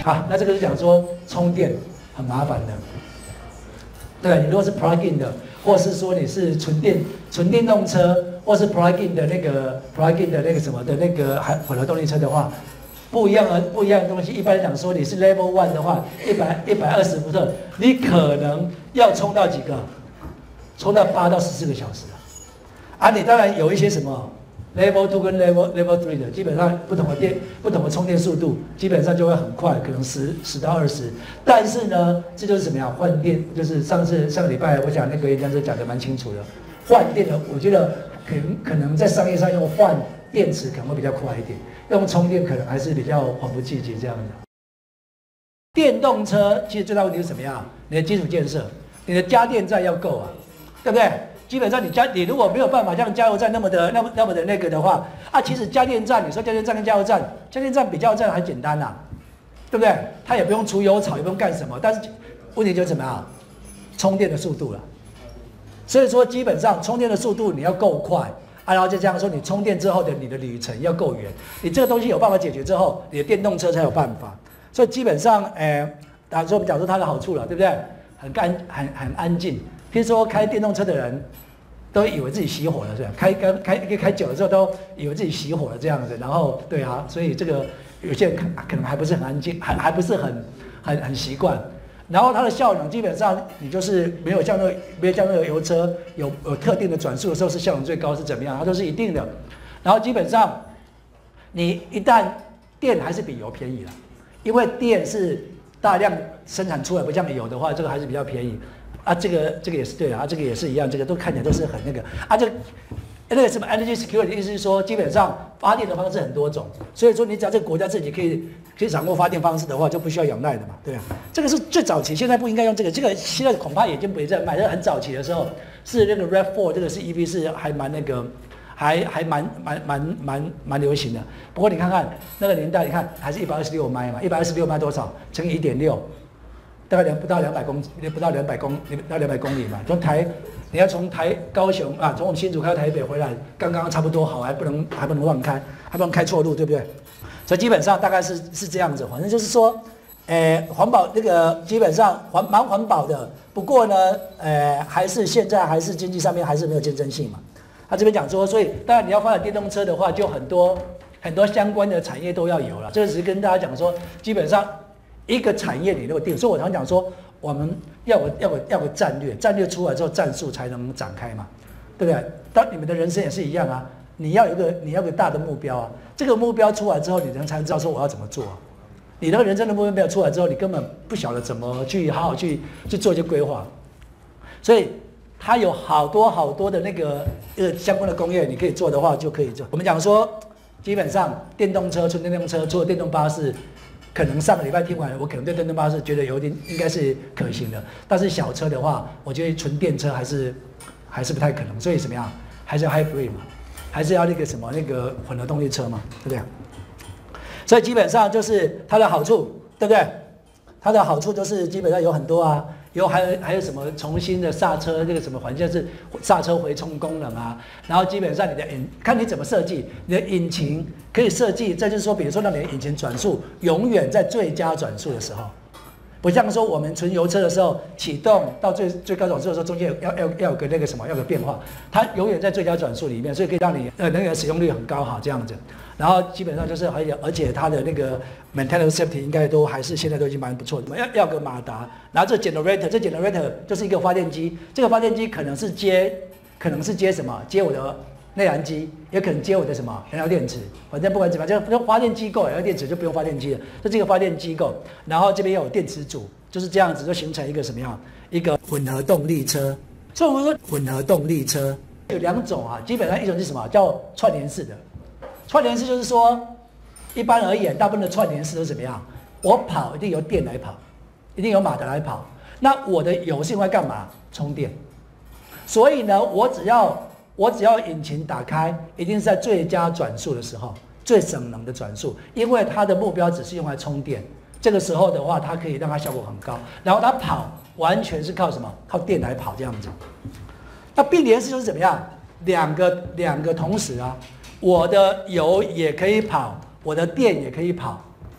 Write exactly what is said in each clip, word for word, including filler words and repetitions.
好，那这个是讲说充电很麻烦的。对，你如果是 plug-in 的，或是说你是纯电纯电动车，或是 plug-in 的那个 plug-in 的那个什么的那个混合动力车的话，不一样的不一样的东西。一般来讲说，你是 Level One 的话，一百一百二十伏特，你可能要充到几个？充到八到十四个小时啊！啊，你当然有一些什么 Level Two 跟 Level Level Three 的，基本上不同的电不同的充电速度，基本上就会很快，可能十十到二十。但是呢，这就是怎么样换电？就是上次上个礼拜我讲那个演讲者讲的蛮清楚的，换电的，我觉得可能可能在商业上用换电池可能会比较快一点，用充电可能还是比较缓不济急这样的。电动车其实最大问题是什么样？你的基础建设，你的加电站要够啊，对不对？基本上你加你如果没有办法像加油站那么的那么那么的那个的话，啊，其实加电站，你说加电站跟加油站，加电站比加油站还简单呐、啊，对不对？它也不用除油槽，也不用干什么，但是问题就是什么啊？充电的速度了。所以说基本上充电的速度你要够快啊，然后再加上说你充电之后的你的旅程要够远，你这个东西有办法解决之后，你的电动车才有办法。所以基本上，诶，打说我们讲说它的好处了，对不对？很干很很安静。听说开电动车的人都以为自己熄火了，是吧？开开开开久了之后都以为自己熄火了这样子，然后对啊，所以这个有些人可可能还不是很安静，还还不是很很很习惯。然后它的效能基本上你就是没有像那个没有像那个油车有有特定的转速的时候是效能最高是怎么样，它都是一定的。然后基本上你一旦电还是比油便宜了，因为电是大量生产出来，不像油的话，这个还是比较便宜。啊，这个这个也是对的啊，这个也是一样，这个都看起来都是很那个啊，这个那个什么 energy security 的意思是说，基本上发电的方式很多种，所以说你只要这个国家自己可以可以掌握发电方式的话，就不需要仰赖的嘛，对啊，这个是最早期，现在不应该用这个，这个现在恐怕已经不会再卖，这个很早期的时候是那个 R A V 四，这个是 E V 是还蛮那个，还还蛮蛮蛮蛮蛮流行的。不过你看看那个年代，你看还是一百二十六迈嘛，一百二十六迈多少乘以一点六。大概两不到两百公，不到两百公，不到两百公里嘛。从台，你要从台高雄啊，从我们新竹开到台北回来，刚刚差不多好，还不能还不能乱开，还不能开错路，对不对？所以基本上大概是是这样子，反正就是说，呃，环保那个基本上环蛮环保的。不过呢，呃，还是现在还是经济上面还是没有竞争性嘛。他这边讲说，所以当然你要发展电动车的话，就很多很多相关的产业都要有了。这个只是跟大家讲说，基本上。一个产业你如果定，所以我常讲说，我们要有要有要有战略，战略出来之后，战术才能展开嘛，对不对？当你们的人生也是一样啊，你要有一个你要有个大的目标啊，这个目标出来之后，你人才能知道说我要怎么做、啊。你那个人生的目标出来之后，你根本不晓得怎么去好好去去做一些规划，所以它有好多好多的那个呃相关的工业，你可以做的话就可以做。我们讲说，基本上电动车、纯电动车，除了电动巴士。可能上个礼拜听完，我可能对电动巴士觉得有点应该是可行的，但是小车的话，我觉得纯电车还是还是不太可能，所以怎么样，还是要 hybrid 嘛，还是要那个什么那个混合动力车嘛，对不对？所以基本上就是它的好处，对不对？它的好处就是基本上有很多啊，有还有还有什么重新的刹车这个什么环境是刹车回冲功能啊，然后基本上你的引看你怎么设计，你的引擎可以设计，再就是说，比如说让你的引擎转速永远在最佳转速的时候，不像说我们纯油车的时候启动到最最高转速的时候，中间要要要有个那个什么，要有个变化，它永远在最佳转速里面，所以可以让你呃能源使用率很高哈这样子。然后基本上就是而且而且它的那个 maintenance safety 应该都还是现在都已经蛮不错的。要要个马达，然后这 generator 这 generator 就是一个发电机，这个发电机可能是接可能是接什么接我的内燃机，也可能接我的什么燃料电池，反正不管怎么样，就发电机构，燃料电池就不用发电机了，这是一个发电机构。然后这边有电池组，就是这样子就形成一个什么样一个混合动力车。所以我们说混合动力车有两种啊，基本上一种是什么叫串联式的。串联式就是说，一般而言，大部分的串联式都是怎么样？我跑一定由电来跑，一定由马达来跑。那我的油是用来干嘛？充电。所以呢，我只要我只要引擎打开，一定是在最佳转速的时候，最省能的转速，因为它的目标只是用来充电。这个时候的话，它可以让它效果很高。然后它跑完全是靠什么？靠电来跑这样子。那并联式就是怎么样？两个两个同时啊。我的油也可以跑，我的电也可以跑，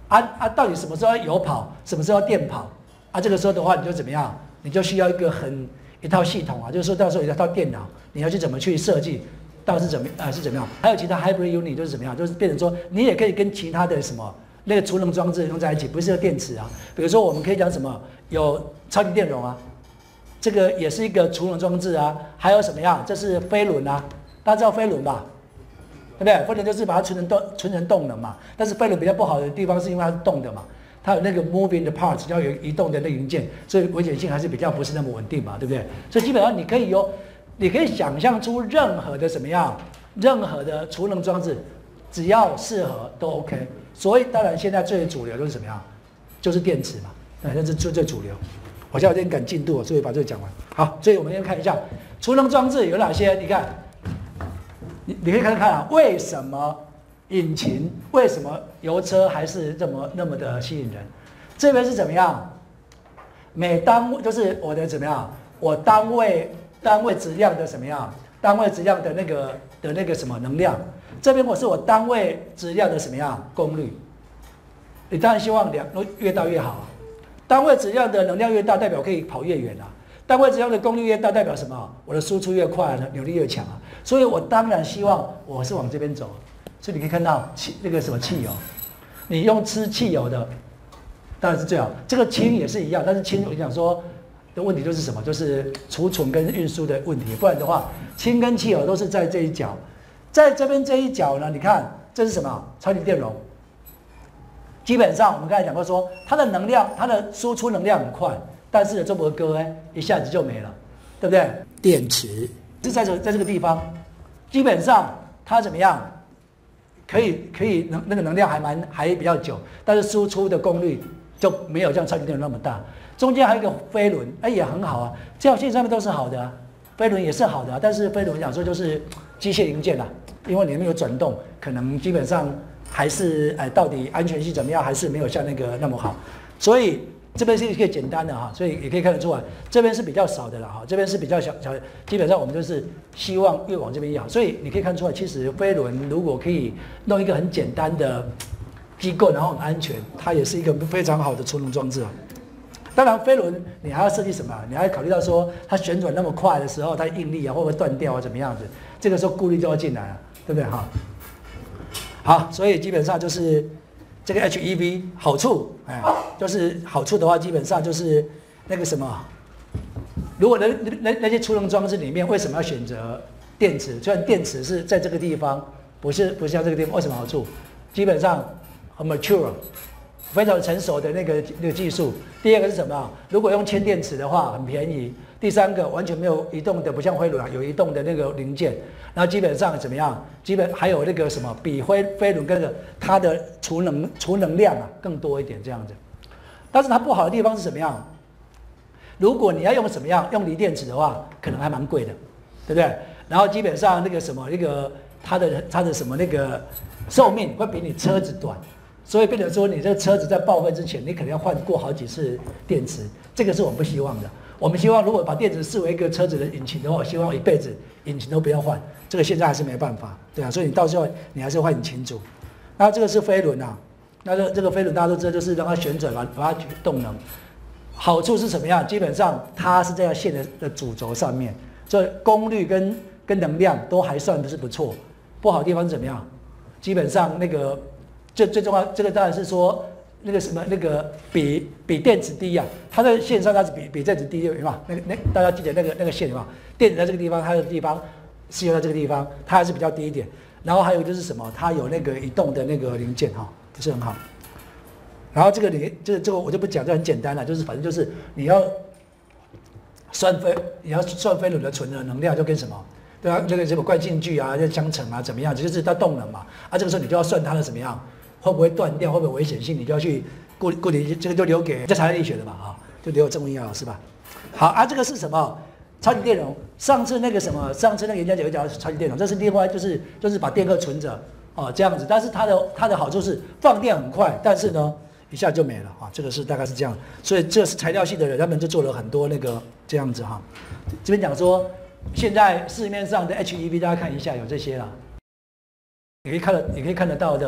啊啊，到底什么时候要油跑，什么时候要电跑？啊，这个时候的话，你就怎么样？你就需要一个很一套系统啊，就是说到时候有一套电脑，你要去怎么去设计，到底是怎么啊是怎么样？还有其他 hybrid unit 就是怎么样？就是变成说，你也可以跟其他的什么那个储能装置用在一起，不是有电池啊。比如说，我们可以讲什么有超级电容啊，这个也是一个储能装置啊。还有什么样？这是飞轮啊，大家知道飞轮吧？对不对？飞轮就是把它存成动存成动能嘛。但是飞轮比较不好的地方是因为它是动的嘛，它有那个 moving 的 parts， 要有移动的那个零件，所以危险性还是比较不是那么稳定嘛，对不对？所以基本上你可以有，你可以想象出任何的什么样，任何的储能装置，只要适合都 OK。所以当然现在最主流就是什么样，就是电池嘛，那是最最主流。我现在有点赶进度，所以把这个讲完。好，所以我们先看一下储能装置有哪些，你看。你你可以看看啊，为什么引擎，为什么油车还是这么那么的吸引人？这边是怎么样？每单位就是我的怎么样？我单位单位质量的什么样？单位质量的那个的那个什么能量？这边我是我单位质量的什么样功率？你当然希望两越大越好啊。单位质量的能量越大，代表可以跑越远啊。单位质量的功率越大，代表什么？我的输出越快，扭力越强啊。所以我当然希望我是往这边走。所以你可以看到汽那个什么汽油，你用吃汽油的，当然是最好。这个氢也是一样，但是氢我讲说的问题就是什么？就是储存跟运输的问题。不然的话，氢跟汽油都是在这一角，在这边这一角呢，你看这是什么？超级电容。基本上我们刚才讲过说，它的能量，它的输出能量很快。但是这波歌哎，一下子就没了，对不对？电池是在这在这个地方，基本上它怎么样？可以可以能那个能量还蛮还比较久，但是输出的功率就没有像超级电容那么大。中间还有一个飞轮，哎也很好啊，这条线上面都是好的啊，飞轮也是好的啊，但是飞轮讲说就是机械零件啦，因为里面有转动，可能基本上还是哎到底安全性怎么样，还是没有像那个那么好，所以。这边是一个简单的哈，所以也可以看得出来，这边是比较少的了哈，这边是比较小小，基本上我们就是希望越往这边越好，所以你可以看出来，其实飞轮如果可以弄一个很简单的机构，然后很安全，它也是一个非常好的储能装置啊。当然，飞轮你还要设计什么？你还要考虑到说它旋转那么快的时候，它应力啊会不会断掉啊，怎么样子？这个时候顾虑就要进来了，对不对哈？好，所以基本上就是。这个 H E V 好处，哎，就是好处的话，基本上就是那个什么，如果那那那些储能装置里面，为什么要选择电池？虽然电池是在这个地方，不是不像这个地方，为什么好处？基本上很 mature， 非常成熟的那个那个技术。第二个是什么？如果用铅电池的话，很便宜。第三个完全没有移动的，不像飞轮啊，有移动的那个零件。然后基本上怎么样？基本还有那个什么，比飞飞轮跟着它的储能储能量啊更多一点这样子。但是它不好的地方是什么样？如果你要用什么样用锂电池的话，可能还蛮贵的，对不对？然后基本上那个什么那个它的它的什么那个寿命会比你车子短，所以变成说你这个车子在报废之前，你可能要换过好几次电池，这个是我们不希望的。我们希望如果把电池视为一个车子的引擎的话，我希望一辈子引擎都不要换。这个现在还是没办法，对啊，所以你到时候你还是换引擎组。那这个是飞轮啊，那这这个飞轮大家都知道，就是让它旋转嘛，把它动能。好处是什么样？基本上它是这条线的的主轴上面，所以功率跟跟能量都还算是不错。不好的地方是怎么样？基本上那个最最重要，这个当然是说。那个什么，那个比比电池低啊，它在线上它是比比电池低，有嘛？那个那大家记得那个那个线有嘛？电池在这个地方，它的地方是用在这个地方，它还是比较低一点。然后还有就是什么，它有那个移动的那个零件哈，不是很好。然后这个你这个这个我就不讲，这很简单了，就是反正就是你要算飞，你要算飞轮的存的能量，就跟什么？对啊，这个什么惯性矩啊，这相乘啊，怎么样？就是它动能嘛。啊，这个时候你就要算它的怎么样？会不会断掉？会不会危险性？你就要去顾顾虑，这个就留给这材料力学的嘛，啊，就留给郑文耀老师吧。好啊，这个是什么？超级电容。上次那个什么，上次那个演讲有讲超级电容，这是另外就是就是把电荷存着哦，这样子。但是它的它的好处是放电很快，但是呢一下就没了啊。这个是大概是这样，所以这是材料系的人，他们就做了很多那个这样子哈。这边讲说，现在市面上的 H E V 大家看一下有这些啦，你可以看得你可以看得到的。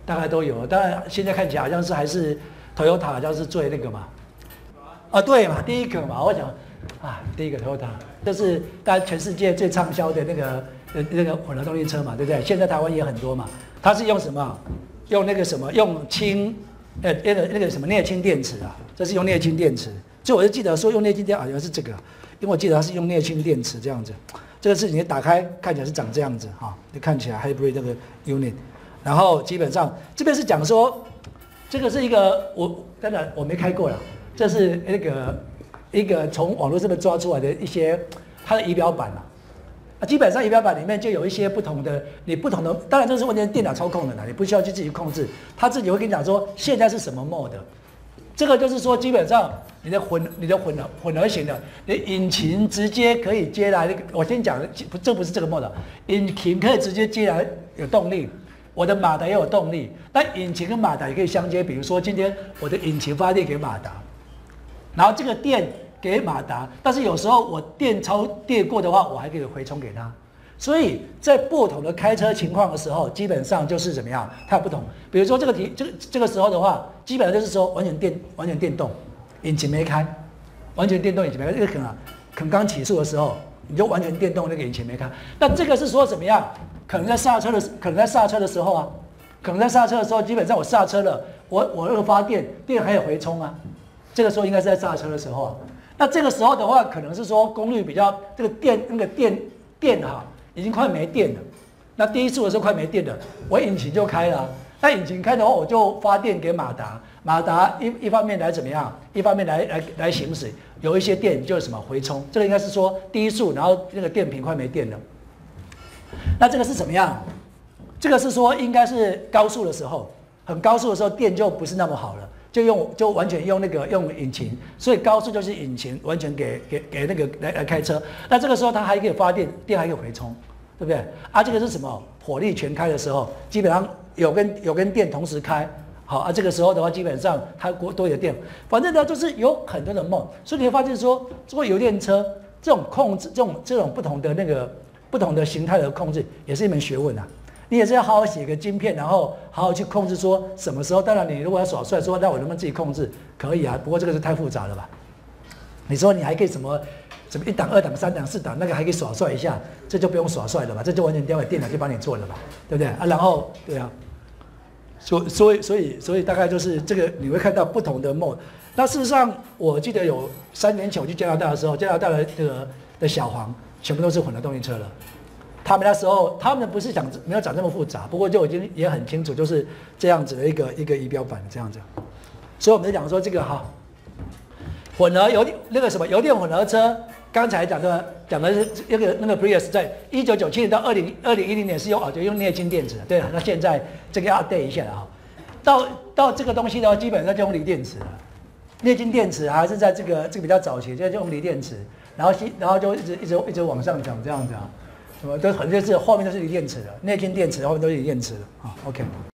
大概都有。当然现在看起来好像是还是 Toyota 好像是最那个嘛，啊对嘛，第一个嘛，我想啊第一个 Toyota 这是大家全世界最畅销的那个呃那个混合动力车嘛，对不对？现在台湾也很多嘛，它是用什么？用那个什么用氢呃那个那个什么镍氢电池啊，这是用镍氢电池。所以我就记得说用镍氢电池，好像是这个，因为我记得它是用镍氢电池这样子。这个是你打开看起来是长这样子哈，你看起来 hybrid 这个 unit， 然后基本上这边是讲说，这个是一个我当然我没开过了，这是那个一个从网络上面抓出来的一些它的仪表板啊，啊基本上仪表板里面就有一些不同的，你不同的，当然这是完全电脑操控的啦，你不需要去自己控制，它自己会跟你讲说现在是什么 mode。这个就是说，基本上你的混、你的混合、混合型的，你引擎直接可以接来那个。我先讲，这不是这个 model， 引擎可以直接接来有动力，我的马达也有动力。那引擎跟马达也可以相接，比如说今天我的引擎发电给马达，然后这个电给马达，但是有时候我电超电过的话，我还可以回充给它。所以在不同的开车情况的时候，基本上就是怎么样，它有不同。比如说这个题，这个这个时候的话，基本上就是说完全电完全电动，引擎没开，完全电动引擎没开。这个可能啊，可能刚起速的时候，你就完全电动那个引擎没开。那这个是说怎么样？可能在刹车的，可能在刹车的时候啊，可能在刹车的时候，基本上我刹车了，我我那个发电电还有回充啊，这个时候应该是在刹车的时候啊。那这个时候的话，可能是说功率比较这个电那个电电哈。已经快没电了，那第一速的时候快没电了，我引擎就开了、啊。那引擎开的话，我就发电给马达，马达一一方面来怎么样？一方面来来来行驶，有一些电就是什么回充，这个应该是说第一速，然后那个电瓶快没电了。那这个是怎么样？这个是说应该是高速的时候，很高速的时候电就不是那么好了。就用就完全用那个用引擎，所以高速就是引擎完全给给给那个来来开车。那这个时候它还可以发电，电还可以回充，对不对？啊，这个是什么？火力全开的时候，基本上有跟有跟电同时开。好啊，这个时候的话，基本上它多有电。反正呢，就是有很多的梦，所以你会发现说，做油电车这种控制，这种这种不同的那个不同的形态的控制，也是一门学问啊。你也是要好好写个晶片，然后好好去控制说什么时候。当然，你如果要耍帅说，那我能不能自己控制？可以啊，不过这个是太复杂了吧？你说你还可以什么什么一档、二档、三档、四档，那个还可以耍帅一下，这就不用耍帅了吧？这就完全交给电脑去帮你做了吧？对不对啊？然后对啊，所所以所以所以大概就是这个，你会看到不同的 mode。那事实上，我记得有三年前我去加拿大的时候，加拿大的这个的小黄全部都是混合动力车了。他们那时候，他们不是讲没有讲这么复杂，不过就已经也很清楚，就是这样子的一个一个仪表板这样子。所以我们就讲说这个哈，混合油那个什么油电混合车，刚才讲的讲的是那个那个 Prius 在一九九七年到二零二零一零年是用哦就用镍氢电池，对了，那现在这个要 update 一下了哈。到到这个东西的话，基本上就用锂电池了。镍氢电池还是在这个这个比较早期，就用锂电池，然后然后就一直一直一直往上涨这样子啊。什么都很就是后面都是锂电池的，内氢电池后面都是锂电池的啊。OK。